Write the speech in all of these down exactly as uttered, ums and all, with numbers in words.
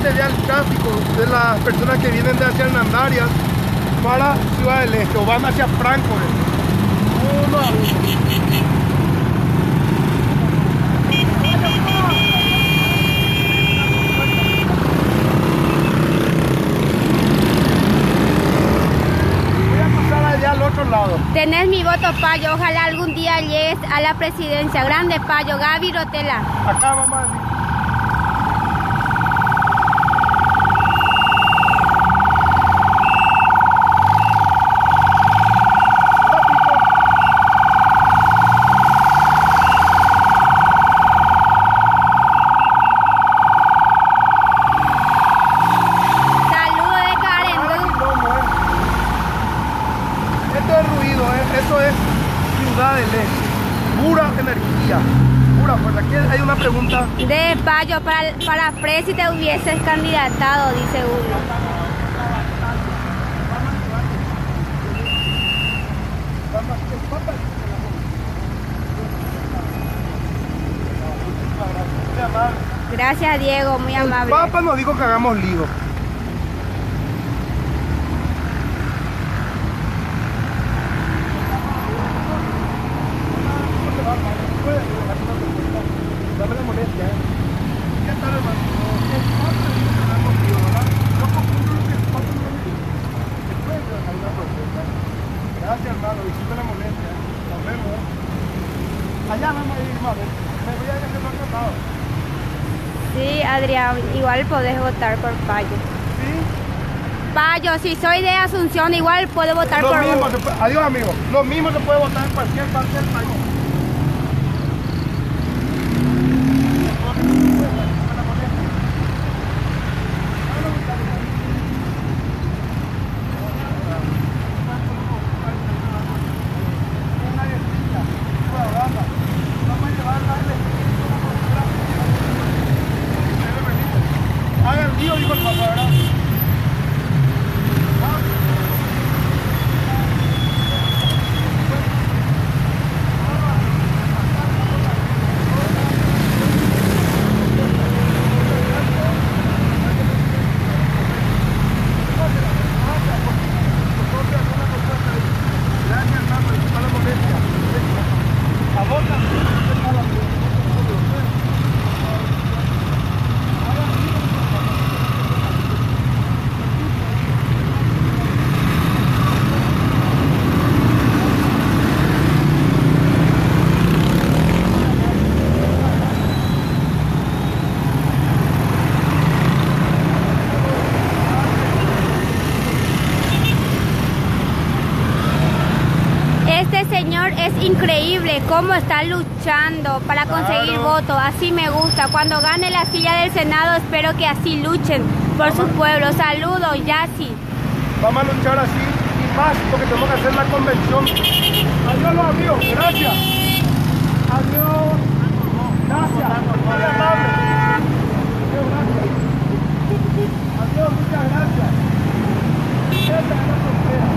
se vea el tráfico de las personas que vienen de hacia Hernandarias para Ciudad del Este o van hacia Frankfurt. Uno a uno. Al otro lado. Tenés mi voto, Payo. Ojalá algún día llegues a la presidencia. Grande, Payo. Gaby Rotela. Acá vamos a ver. Eso es Ciudad del Este, pura energía, pura fuerza. Aquí hay una pregunta. De Payo, para, para Presi te hubieses candidatado, dice uno. Gracias, Diego, muy amable. El Papa nos dijo que hagamos lío. Dame la molestia, ¿eh? ¿Qué tal, hermano? El Papa dijo que hagamos lío, ¿verdad? Yo confundo lo que el Papa no me dijo. Después de dejar una propuesta. Gracias, hermano, disculpe la molestia. Nos vemos, ¿eh? Allá vamos a ir, madre. Me voy a ir a hacer otro lado. Sí, Adrián, igual podés votar por Payo. ¿Sí? Payo, si soy de Asunción, igual puedo votar Lo por mismo vos. se puede, adiós, amigo. Lo mismo se puede votar en cualquier parte del país. Hagan lío, dijo el Papa, ¿verdad? Es increíble cómo está luchando para conseguir Claro. votos, así me gusta. Cuando gane la silla del Senado espero que así luchen por su pueblo. Saludos, Yassi. Vamos a luchar así y más porque tenemos que hacer la convención. Adiós, los amigos, gracias. Adiós. Gracias. Muy amable. Adiós, gracias. Adiós, muchas gracias. Esta es la frontera.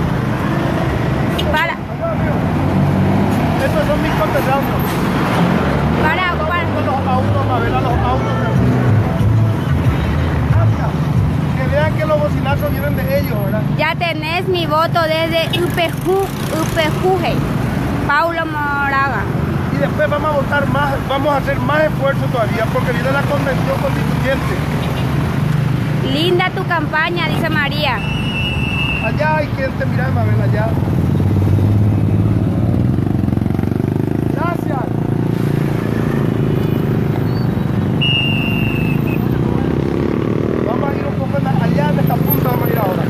Para, Adiós, amigos. Estos son mis conterráneos. para, para. Los autos, a ver a los autos. Gracias. Que vean que los bocinazos vienen de ellos, ¿verdad? Ya tenés mi voto desde U P J, Paulo Moraga. Y después vamos a votar más, vamos a hacer más esfuerzo todavía porque viene la convención constituyente. Linda tu campaña, dice María. Allá hay gente, mirá, Mabel, allá. Gracias. Vamos a ir un poco más allá de esta punta, vamos a ir ahora.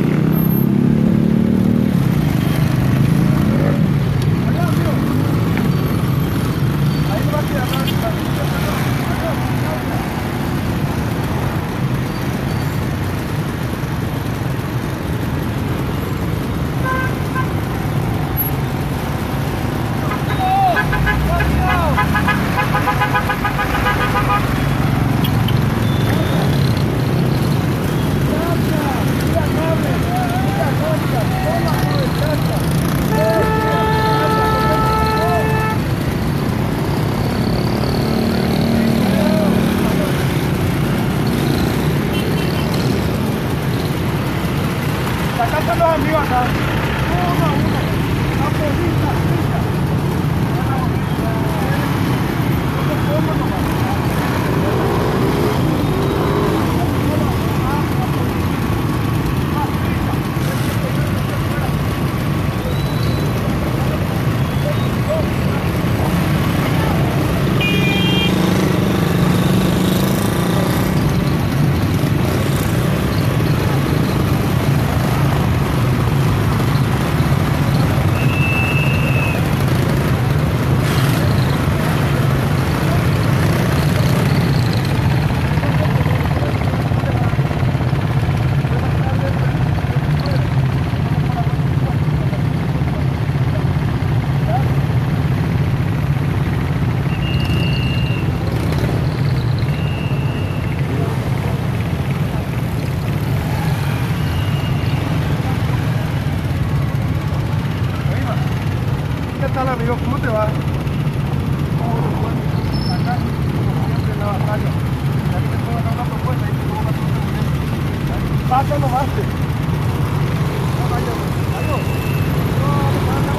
Allá, amigo. Ahí no va a quedar nada. ¿Qué tal, amigo? ¿Cómo te va? Acá, como siempre, en la batalla. Ya que te puedo dar una propuesta y te puedo dar una propuesta. Pasa nomás. No vayas. Adiós. No, no pasa.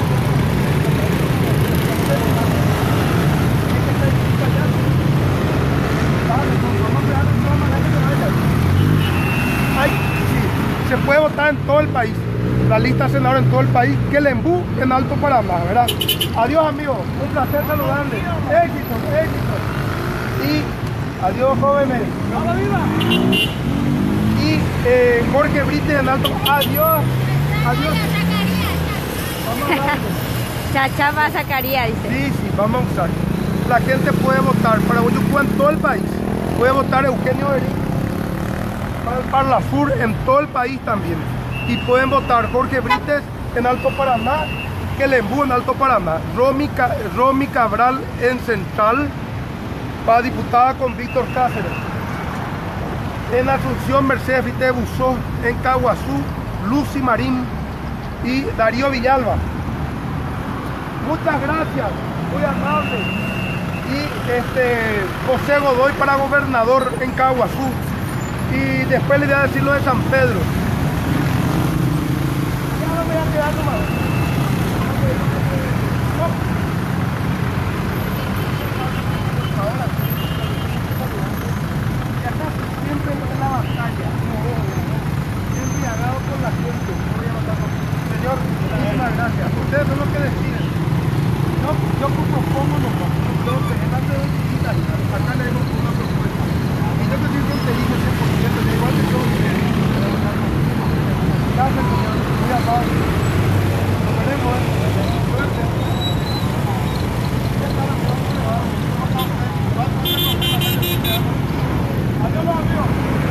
Ay, sí, se puede votar en todo el país. La lista de senadores en todo el país. Quelembú en Alto Paraná, ¿verdad? Adiós, amigos. Un placer saludarles. Éxito, éxito. Y adiós, jóvenes. ¡Vamos, viva! Y eh, Jorge Brites en Alto. Adiós. Adiós. Vamos a hablar. Chachapa Zacarías, dice. Sí, sí, vamos a usar. La gente puede votar para Guayucúa en todo el país. Puede votar Eugenio Eric para el Parlafur en todo el país también. Y pueden votar Jorge Brites en Alto Paraná, Quelembú en Alto Paraná, Romy, Romy Cabral en Central, para diputada con Víctor Cáceres. En Asunción, Mercedes Vite Busó, en Caguazú, Lucy Marín y Darío Villalba. Muchas gracias, muy amable. Y este, José Godoy para gobernador en Caguazú. Y después le voy a decir lo de San Pedro. Ya no me voy a quedar nomás. Ahora, ya está siempre en la batalla. Embriagado por la gente. Señor, muchísimas gracias. Ustedes son los que deciden. Yo, yo propongo nomás. Entonces, en antes de visitas, acá le dimos una propuesta. Y yo que siempre te digo cien por ciento, de igual que todos ustedes. Gracias, señor. Muy amable. Nos veremos, ¿eh? Suerte. Adiós, amigos.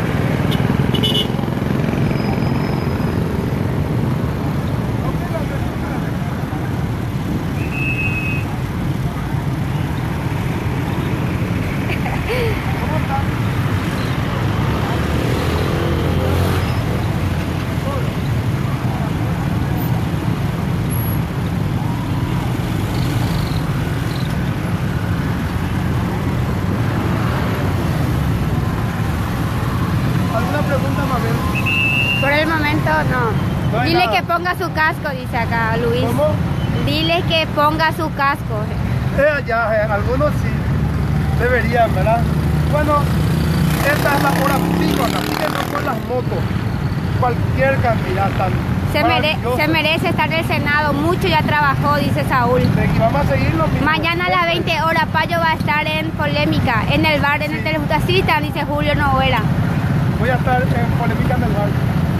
No. No Dile nada. que ponga su casco, dice acá Luis. ¿Cómo? Dile que ponga su casco. Eh, ya, eh, algunos sí deberían, ¿verdad? Bueno, esta es la hora pico, acá, que no con las motos. Cualquier candidata. Se, mere se merece estar en el Senado, mucho ya trabajó, dice Saúl. Y vamos a seguir lo mismo. Mañana a las veinte horas Payo va a estar en polémica, en el bar, en el Telefutacita, dice Julio Noguera. Voy a estar en polémica en el bar.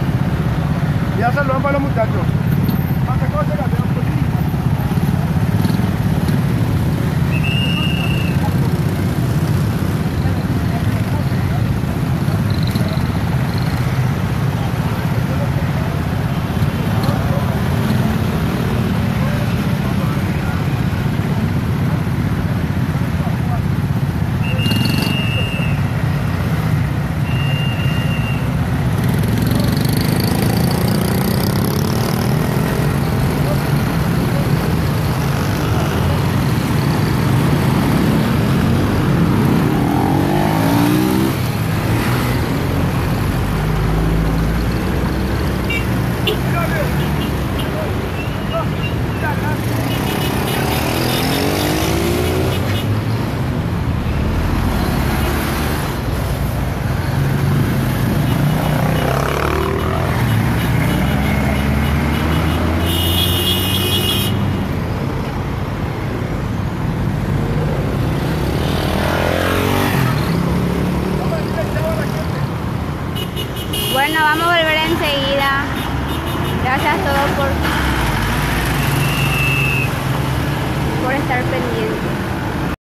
Ya saludamos a los muchachos. Pasa cosas, campeón. Bueno, vamos a volver enseguida. Gracias a todos por